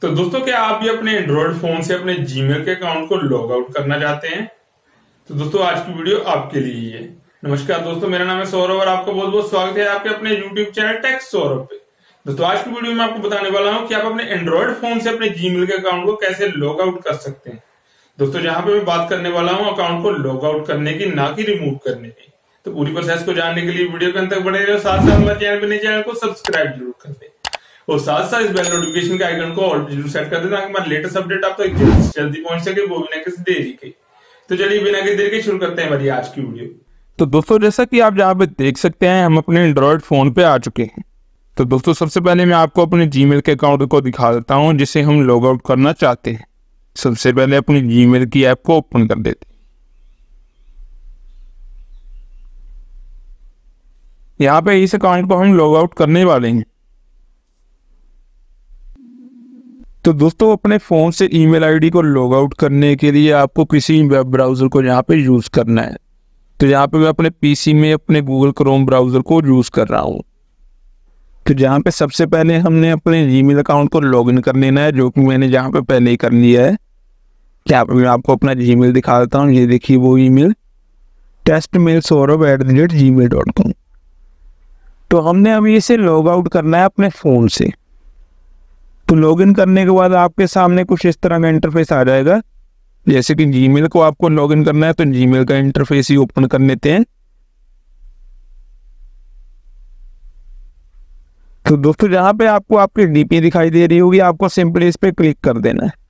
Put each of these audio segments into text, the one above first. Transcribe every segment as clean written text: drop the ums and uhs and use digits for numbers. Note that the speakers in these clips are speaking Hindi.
तो दोस्तों, क्या आप भी अपने एंड्रॉइड फोन से अपने जीमेल के अकाउंट को लॉग आउट करना चाहते हैं? तो दोस्तों, आज की वीडियो आपके लिए ही है। नमस्कार दोस्तों, मेरा नाम है सौरभ और आपका बहुत बहुत स्वागत है आपके अपने यूट्यूब चैनल टेक सौरभ पे। दोस्तों, आज की वीडियो में आपको बताने वाला हूं कि आप अपने एंड्रॉइड फोन से अपने जीमेल के अकाउंट को कैसे लॉग आउट कर सकते हैं। दोस्तों, जहां पे मैं बात करने वाला हूं अकाउंट को लॉग आउट करने की, ना कि रिमूव करने की। तो पूरी प्रोसेस को जानने के लिए वीडियो के अंत तक बने रहे, साथ साथ हमारे चैनल को सब्सक्राइब जरूर कर दें और साथ साथ इस बेल नोटिफिकेशन के आइकन को ऑल जरूर सेट कर दें ताकि हमारे लेटेस्ट अपडेट आप तक जल्दी पहुंच सके, वो बिना किसी देरी के। तो चलिए बिना किसी देरी के शुरू करते हैं हमारी आज की वीडियो। तो दोस्तों, जैसा कि आप यहाँ पे देख सकते हैं, हम अपने एंड्रॉइड फोन पे आ चुके हैं। तो दोस्तों, सबसे पहले मैं आपको अपने जीमेल के अकाउंट को दिखा देता हूँ जिसे हम लॉग आउट करना चाहते हैं। सबसे पहले अपनी जीमेल की ऐप को ओपन कर देते हैं। यहाँ पे इस अकाउंट को हम लॉग आउट करने वाले हैं। तो दोस्तों, अपने फोन से ईमेल आईडी को लॉग आउट करने के लिए आपको किसी वेब ब्राउजर को यहाँ पे यूज करना है। तो यहाँ पे मैं अपने पीसी में अपने गूगल क्रोम ब्राउजर को यूज कर रहा हूँ। तो जहाँ पे सबसे पहले हमने अपने जीमेल अकाउंट को लॉगिन कर लेना है, जो कि मैंने जहाँ पे पहले ही कर लिया है। यहाँ पे मैं आपको अपना जीमेल दिखा देता हूँ। ये देखिए वो ईमेल testmailsaurav@gmail.com। तो हमने अभी इसे लॉग आउट करना है अपने फोन से। तो लॉगिन करने के बाद आपके सामने कुछ इस तरह का इंटरफेस आ जाएगा। जैसे कि जीमेल को आपको लॉगिन करना है तो जीमेल का इंटरफेस ही ओपन कर लेते हैं। तो दोस्तों, जहां पे आपको आपकी डीपी दिखाई दे रही होगी, आपको सिंपली इस पे क्लिक कर देना है।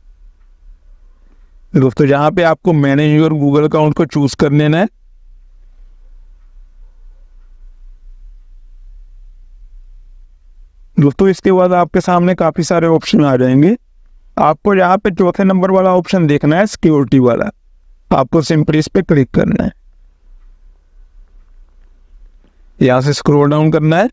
दोस्तों, जहां पे आपको मैनेज योर गूगल अकाउंट को चूज कर लेना है। दोस्तों, इसके बाद आपके सामने काफी सारे ऑप्शन आ जाएंगे। आपको यहाँ पे चौथे नंबर वाला ऑप्शन देखना है, सिक्योरिटी वाला। आपको सिंपली इस पे क्लिक करना है। यहाँ से स्क्रॉल डाउन करना है।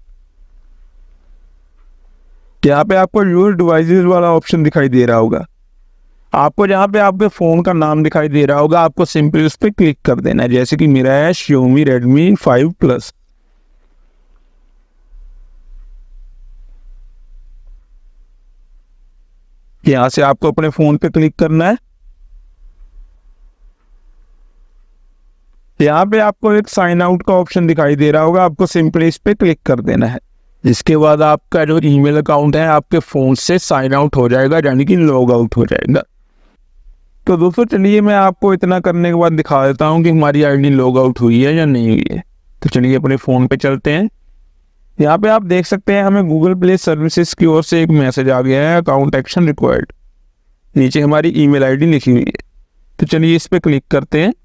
यहाँ पे आपको यूज डिवाइसेस वाला ऑप्शन दिखाई दे रहा होगा। आपको जहाँ पे आपके फोन का नाम दिखाई दे रहा होगा, आपको सिंपली उस पे क्लिक कर देना है। जैसे कि मेरा है Xiaomi Redmi 5 Plus। यहाँ से आपको अपने फोन पे क्लिक करना है। यहाँ पे आपको एक साइन आउट का ऑप्शन दिखाई दे रहा होगा, आपको सिंपली इस पे क्लिक कर देना है। इसके बाद आपका जो ईमेल अकाउंट है आपके फोन से साइन आउट हो जाएगा, यानी कि लॉग आउट हो जाएगा। तो दोस्तों, चलिए मैं आपको इतना करने के बाद दिखा देता हूँ कि हमारी आईडी लॉग आउट हुई है या नहीं हुई है। तो चलिए अपने फोन पे चलते हैं। यहाँ पे आप देख सकते हैं हमें गूगल प्ले सर्विसेज की ओर से एक मैसेज आ गया है, अकाउंट एक्शन रिक्वायर्ड। नीचे हमारी ईमेल आईडी लिखी हुई है। तो चलिए इस पे क्लिक करते हैं।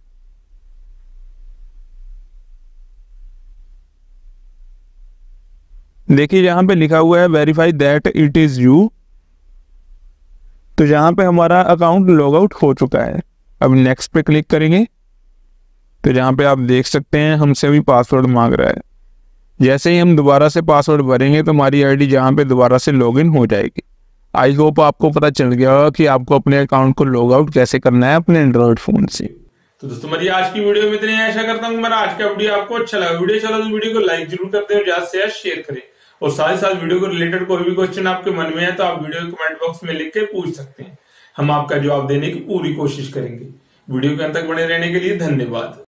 देखिए यहाँ पे लिखा हुआ है verify that it is you. तो यहाँ पे हमारा अकाउंट लॉग आउट हो चुका है। अब नेक्स्ट पे क्लिक करेंगे तो यहाँ पे आप देख सकते हैं हमसे अभी पासवर्ड मांग रहा है। जैसे ही हम दोबारा से पासवर्ड भरेंगे तो हमारी आईडी जहाँ पे दोबारा से लॉगिन हो जाएगी। आई होप आपको पता चल गया होगा कि आपको अपने अकाउंट को लॉग आउट कैसे करना है अपने एंड्रॉइड फोन से। तो दोस्तों, मेरी आज की वीडियो में इतनी आशा करता हूँ मेरा आज का वीडियो आपको अच्छा लगा। वीडियो चला तो वीडियो को लाइक जरूर करते हैं, ज्यादा से ज्यादा शेयर करें और साथ ही साथ वीडियो को रिलेटेड कोई भी क्वेश्चन आपके मन में है तो आप वीडियो कमेंट बॉक्स में लिख के पूछ सकते हैं। हम आपका जवाब देने की पूरी कोशिश करेंगे। वीडियो के अंत तक बने रहने के लिए धन्यवाद।